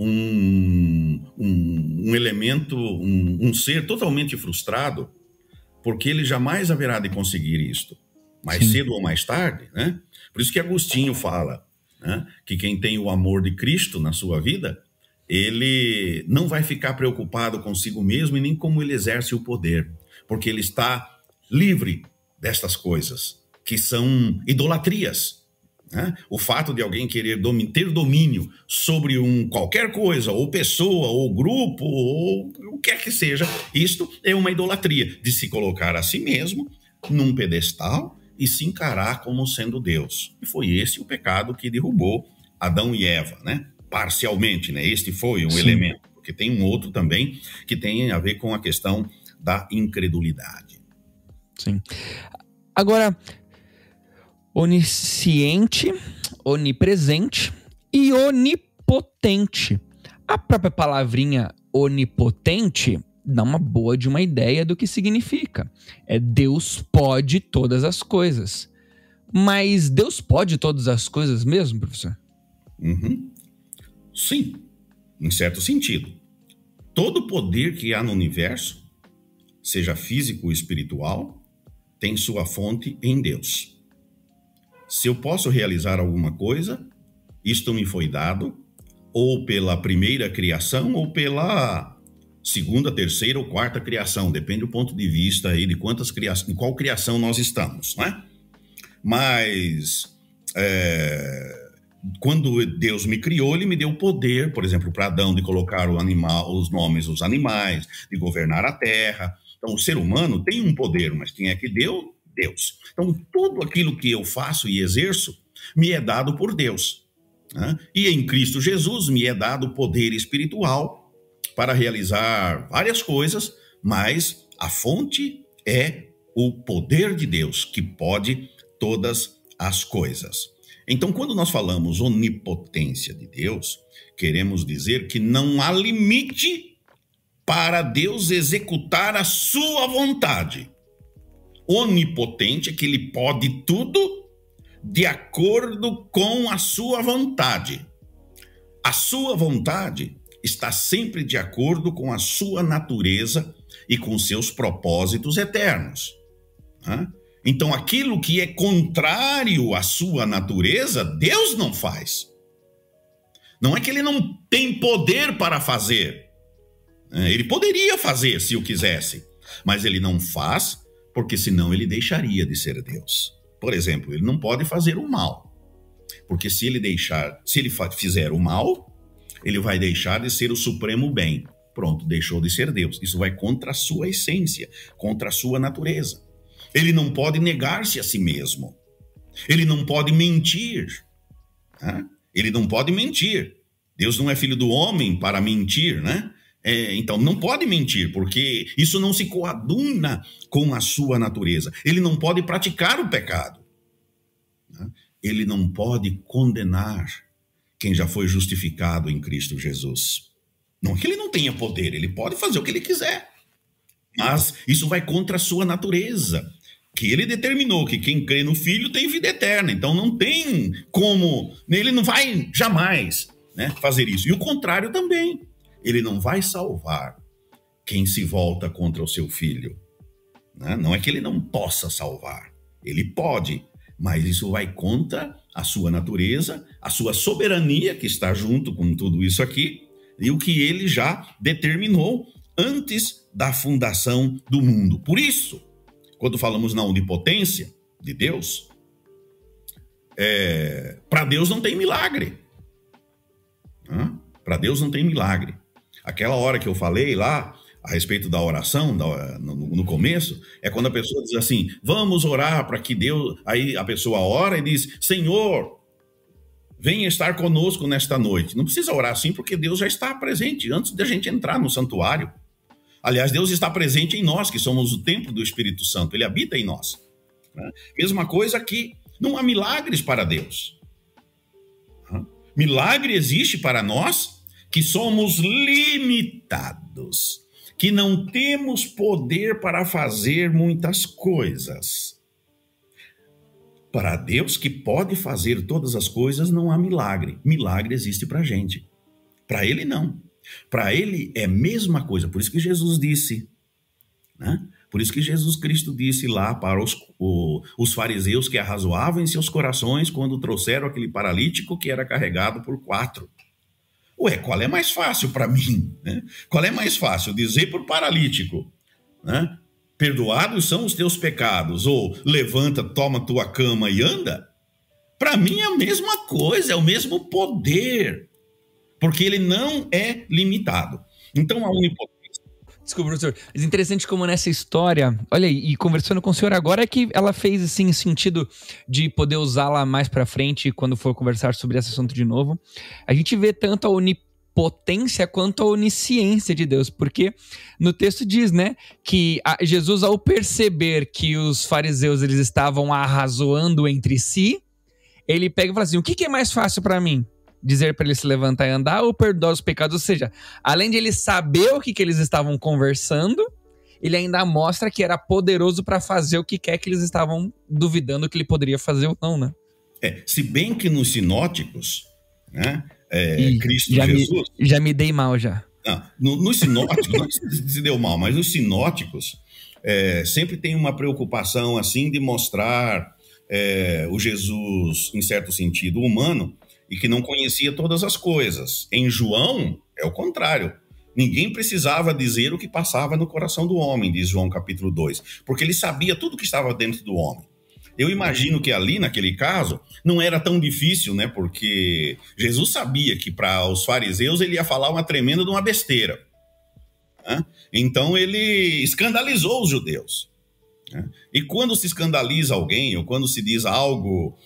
um elemento, um ser totalmente frustrado, porque ele jamais haverá de conseguir isto, mais cedo ou mais tarde, né? Por isso que Agostinho fala né? Que quem tem o amor de Cristo na sua vida, ele não vai ficar preocupado consigo mesmo e nem como ele exerce o poder, porque ele está livre destas coisas, que são idolatrias, né? O fato de alguém querer ter domínio sobre qualquer coisa, ou pessoa, ou grupo, ou o que quer que seja, isto é uma idolatria, de se colocar a si mesmo num pedestal e se encarar como sendo Deus. E foi esse o pecado que derrubou Adão e Eva, né? Parcialmente, né? Este foi um elemento, porque tem um outro também que tem a ver com a questão da incredulidade. Sim. Agora, onisciente, onipresente e onipotente. A própria palavrinha onipotente dá uma boa de uma ideia do que significa. Deus pode todas as coisas. Mas Deus pode todas as coisas mesmo, professor? Uhum. Sim, em certo sentido. Todo poder que há no universo, seja físico ou espiritual, tem sua fonte em Deus. Se eu posso realizar alguma coisa, isto me foi dado ou pela primeira criação ou pela segunda, terceira ou quarta criação, depende do ponto de vista aí de em qual criação nós estamos, né? Mas quando Deus me criou, ele me deu poder, por exemplo, para Adão, de colocar os nomes dos animais, de governar a terra. Então, o ser humano tem um poder, mas quem é que deu? Deus. Então, tudo aquilo que eu faço e exerço me é dado por Deus, né? E em Cristo Jesus me é dado poder espiritual para realizar várias coisas, mas a fonte é o poder de Deus, que pode todas as coisas. Então, quando nós falamos onipotência de Deus, queremos dizer que não há limite para Deus executar a sua vontade. Onipotente é que ele pode tudo de acordo com a sua vontade. A sua vontade está sempre de acordo com a sua natureza e com seus propósitos eternos, né? Então, aquilo que é contrário à sua natureza, Deus não faz. Não é que ele não tem poder para fazer. Ele poderia fazer se o quisesse, mas ele não faz, porque senão ele deixaria de ser Deus. Por exemplo, ele não pode fazer o mal, porque se ele fizer o mal, ele vai deixar de ser o supremo bem. Pronto, deixou de ser Deus. Isso vai contra a sua essência, contra a sua natureza. Ele não pode negar-se a si mesmo. Ele não pode mentir, né? Ele não pode mentir. Deus não é filho do homem para mentir, né? Então, não pode mentir, porque isso não se coaduna com a sua natureza. Ele não pode praticar o pecado, né? Ele não pode condenar quem já foi justificado em Cristo Jesus. Não que ele não tenha poder, ele pode fazer o que ele quiser, mas isso vai contra a sua natureza, que ele determinou que quem crê no Filho tem vida eterna. Então não tem como, ele não vai jamais, né, fazer isso. E o contrário também, ele não vai salvar quem se volta contra o seu Filho, né? Não é que ele não possa salvar, ele pode, mas isso vai contra a sua natureza, a sua soberania, que está junto com tudo isso aqui, e o que ele já determinou antes da fundação do mundo. Por isso, quando falamos na onipotência de Deus, para Deus não tem milagre. Para Deus não tem milagre. Aquela hora que eu falei lá, a respeito da oração, no começo, é quando a pessoa diz assim, vamos orar para que Deus... Aí a pessoa ora e diz, Senhor, venha estar conosco nesta noite. Não precisa orar assim, porque Deus já está presente antes de a gente entrar no santuário. Aliás, Deus está presente em nós, que somos o templo do Espírito Santo. Ele habita em nós, né? Mesma coisa que não há milagres para Deus. Milagre existe para nós que somos limitados, que não temos poder para fazer muitas coisas. Para Deus, que pode fazer todas as coisas, não há milagre. Milagre existe para a gente. Para Ele, não. Para Ele é a mesma coisa. Por isso que Jesus disse, né? Por isso que Jesus Cristo disse lá para os fariseus que arrazoavam em seus corações quando trouxeram aquele paralítico que era carregado por 4. Ué, qual é mais fácil para mim? Né? Qual é mais fácil? Dizer para o paralítico, né? Perdoados são os teus pecados, ou levanta, toma tua cama e anda? Para mim é a mesma coisa, é o mesmo poder, porque ele não é limitado. Então a onipotência... Desculpa, professor, mas interessante como nessa história, olha aí, e conversando com o senhor agora é que ela fez assim sentido de poder usá-la mais pra frente quando for conversar sobre esse assunto de novo. A gente vê tanto a onipotência quanto a onisciência de Deus, porque no texto diz, né, que Jesus, ao perceber que os fariseus eles estavam arrazoando entre si, ele pega e fala assim, o que é mais fácil pra mim? Dizer para ele se levantar e andar ou perdoar os pecados? Ou seja, além de ele saber o que eles estavam conversando, ele ainda mostra que era poderoso para fazer o que quer que eles estavam duvidando que ele poderia fazer ou não, né? Se bem que nos sinóticos, né, Cristo Jesus... Já me dei mal, já. Não, nos sinóticos, não se deu mal, mas nos sinóticos sempre tem uma preocupação assim de mostrar o Jesus, em certo sentido, humano, e que não conhecia todas as coisas. Em João, é o contrário. Ninguém precisava dizer o que passava no coração do homem, diz João capítulo 2, porque ele sabia tudo o que estava dentro do homem. Eu imagino que ali, naquele caso, não era tão difícil, né? Porque Jesus sabia que para os fariseus ele ia falar uma tremenda de uma besteira. Né? Então ele escandalizou os judeus. E quando se escandaliza alguém, ou quando se diz algo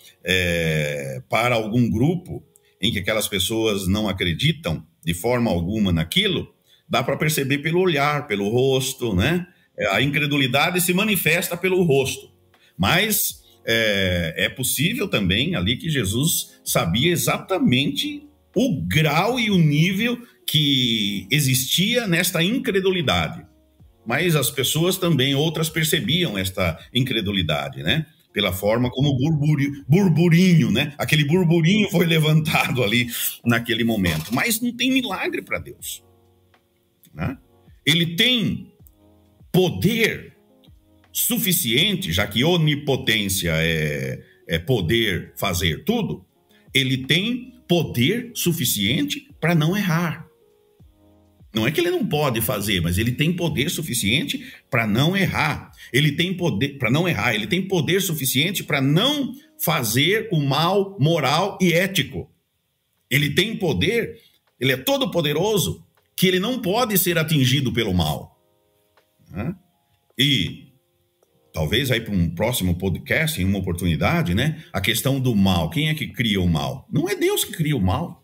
para algum grupo em que aquelas pessoas não acreditam de forma alguma naquilo, dá para perceber pelo olhar, pelo rosto, né? A incredulidade se manifesta pelo rosto. Mas é possível também ali que Jesus sabia exatamente o grau e o nível que existia nesta incredulidade. Mas as pessoas também, outras percebiam esta incredulidade, né? Pela forma como burburinho, né? Aquele burburinho foi levantado ali naquele momento. Mas não tem milagre para Deus, né? Ele tem poder suficiente, já que onipotência é poder fazer tudo, ele tem poder suficiente para não errar. Não é que ele não pode fazer, mas ele tem poder suficiente para não errar. Ele tem poder para não errar, ele tem poder suficiente para não fazer o mal moral e ético. Ele tem poder, ele é todo poderoso, que ele não pode ser atingido pelo mal. Né? E talvez aí para um próximo podcast, em uma oportunidade, né? A questão do mal. Quem é que cria o mal? Não é Deus que cria o mal.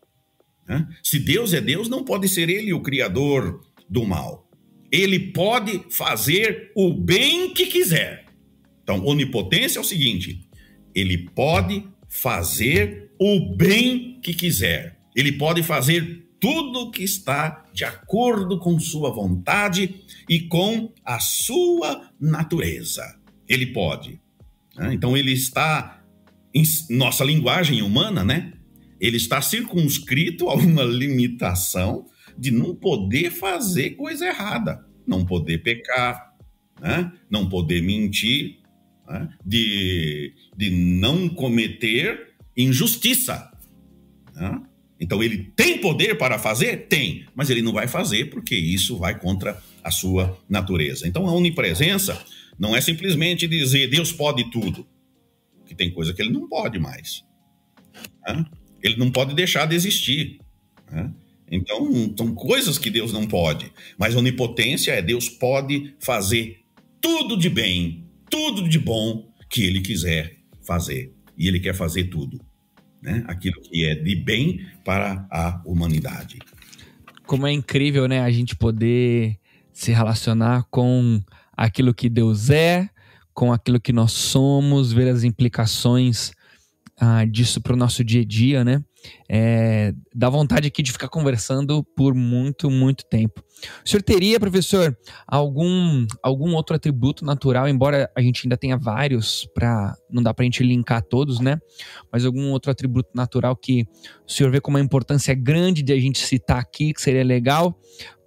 Se Deus é Deus, não pode ser ele o criador do mal. Ele pode fazer o bem que quiser. Então, onipotência é o seguinte: ele pode fazer o bem que quiser. Ele pode fazer tudo que está de acordo com sua vontade e com a sua natureza. Ele pode. Então, ele está, em nossa linguagem humana, né? Ele está circunscrito a uma limitação de não poder fazer coisa errada, não poder pecar, né? Não poder mentir, né? de não cometer injustiça. Né? Então ele tem poder para fazer? Tem, mas ele não vai fazer porque isso vai contra a sua natureza. Então a onipresença não é simplesmente dizer Deus pode tudo, que tem coisa que ele não pode mais. Né? Ele não pode deixar de existir. Né? Então, são coisas que Deus não pode. Mas a onipotência é Deus pode fazer tudo de bem, tudo de bom que Ele quiser fazer. E Ele quer fazer tudo. Né? Aquilo que é de bem para a humanidade. Como é incrível, né? A gente poder se relacionar com aquilo que Deus é, com aquilo que nós somos, ver as implicações disso para o nosso dia a dia, né? Dá vontade aqui de ficar conversando por muito, muito tempo. O senhor teria, professor, algum outro atributo natural, embora a gente ainda tenha vários, não dá para a gente linkar todos, né? Mas algum outro atributo natural que o senhor vê como uma importância grande de a gente citar aqui, que seria legal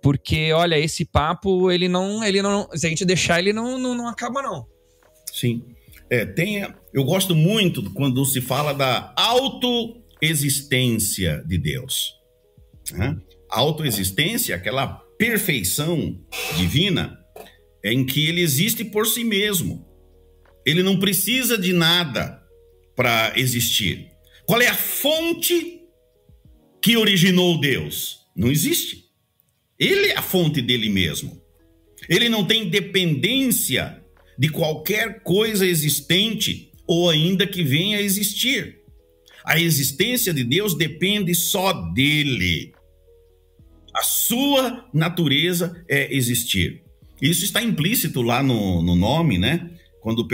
Porque, olha, esse papo, ele não, se a gente deixar, ele não acaba, não. Sim. Eu gosto muito quando se fala da autoexistência de Deus. Né? A autoexistência, aquela perfeição divina, em que ele existe por si mesmo. Ele não precisa de nada para existir. Qual é a fonte que originou Deus? Não existe. Ele é a fonte dele mesmo. Ele não tem dependência de qualquer coisa existente ou ainda que venha a existir. A existência de Deus depende só dele. A sua natureza é existir. Isso está implícito lá no nome, né? Quando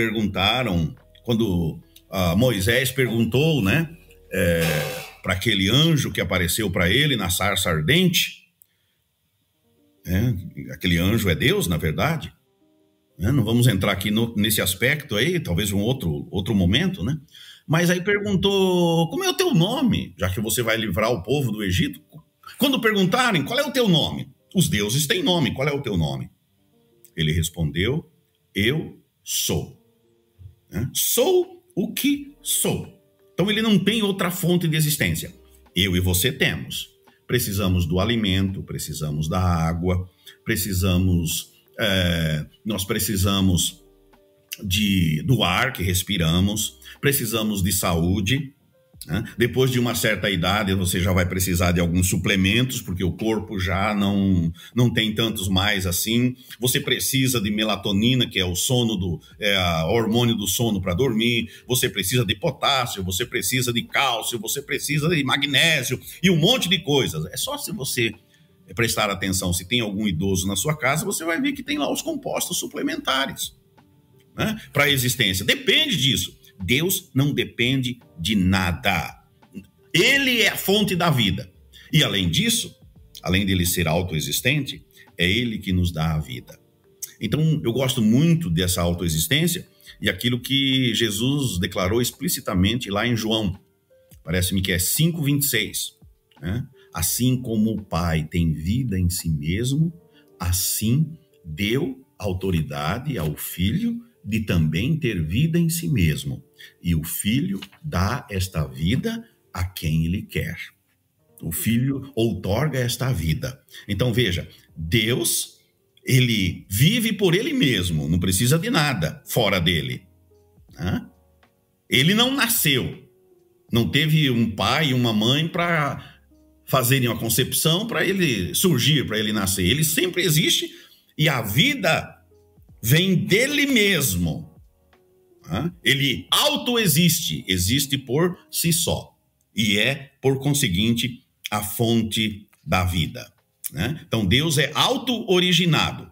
Moisés perguntou, né, para aquele anjo que apareceu para ele na sarça ardente, aquele anjo é Deus, na verdade. Não vamos entrar aqui nesse aspecto aí, talvez um outro momento, né? Mas aí perguntou, como é o teu nome? Já que você vai livrar o povo do Egito. Quando perguntarem, qual é o teu nome? Os deuses têm nome, qual é o teu nome? Ele respondeu, eu sou. Sou o que sou. Então ele não tem outra fonte de existência. Eu e você temos. Precisamos do alimento, precisamos da água, nós precisamos do ar que respiramos, precisamos de saúde. Né? Depois de uma certa idade, você já vai precisar de alguns suplementos, porque o corpo já não tem tantos mais assim. Você precisa de melatonina, que é o hormônio do sono para dormir. Você precisa de potássio, você precisa de cálcio, você precisa de magnésio e um monte de coisas. É só se você prestar atenção, se tem algum idoso na sua casa, você vai ver que tem lá os compostos suplementares, né, para a existência. Depende disso. Deus não depende de nada. Ele é a fonte da vida. E além disso, além dele ser autoexistente, é ele que nos dá a vida. Então, eu gosto muito dessa autoexistência e aquilo que Jesus declarou explicitamente lá em João. Parece-me que é 5:26. Né? Assim como o Pai tem vida em si mesmo, assim deu autoridade ao Filho de também ter vida em si mesmo. E o Filho dá esta vida a quem ele quer. O Filho outorga esta vida. Então veja, Deus, ele vive por ele mesmo, não precisa de nada fora dele. Né? Ele não nasceu, não teve um pai e uma mãe para fazerem uma concepção para ele surgir, para ele nascer. Ele sempre existe e a vida vem dele mesmo. Ele autoexiste, existe por si só. E é, por conseguinte, a fonte da vida. Então, Deus é auto-originado.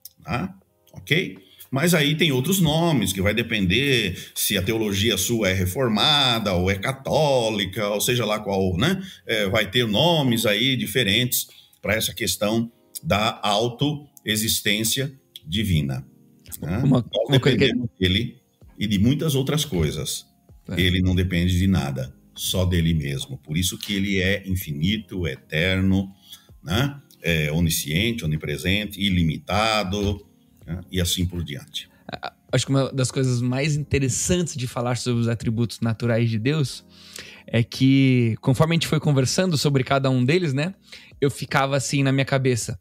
Ok? Mas aí tem outros nomes, que vai depender se a teologia sua é reformada, ou é católica, ou seja lá qual, né? Vai ter nomes aí diferentes para essa questão da autoexistência divina. Nós dependemos dele e de muitas outras coisas. Ele não depende de nada, só dele mesmo. Por isso que ele é infinito, eterno, né? Onisciente, onipresente, ilimitado, né? E assim por diante. Acho que uma das coisas mais interessantes de falar sobre os atributos naturais de Deus é que, conforme a gente foi conversando sobre cada um deles, né? Eu ficava assim na minha cabeça.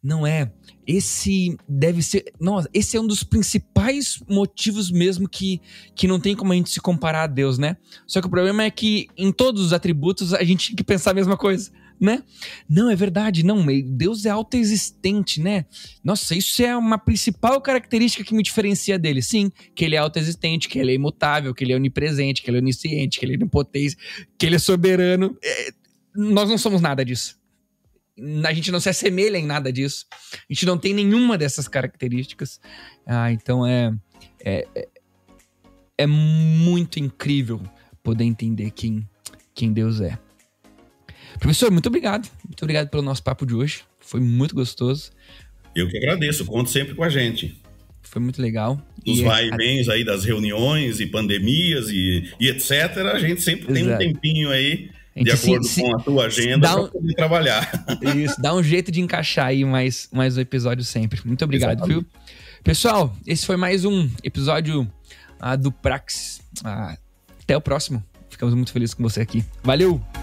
Esse deve ser... Nossa, esse é um dos principais motivos mesmo que não tem como a gente se comparar a Deus, né? Só que o problema é que em todos os atributos a gente tem que pensar a mesma coisa, né? Não, é verdade, não. Deus é autoexistente, né? Nossa, isso é uma principal característica que me diferencia dele. Sim, que ele é autoexistente, que ele é imutável, que ele é onipresente, que ele é onisciente, que ele é onipotente, que ele é soberano. Nós não somos nada disso. A gente não se assemelha em nada disso. A gente não tem nenhuma dessas características. Então é muito incrível poder entender quem Deus é. Professor, muito obrigado. Muito obrigado pelo nosso papo de hoje. Foi muito gostoso. Eu que agradeço. Conto sempre com a gente. Foi muito legal. Os vai e vens aí das reuniões e pandemias e etc. A gente sempre tem um tempinho aí De acordo com a tua agenda, para poder trabalhar. Isso, dá um jeito de encaixar aí mais um episódio sempre. Muito obrigado, Exatamente. viu? Pessoal, esse foi mais um episódio do Praxis. Até o próximo. Ficamos muito felizes com você aqui. Valeu!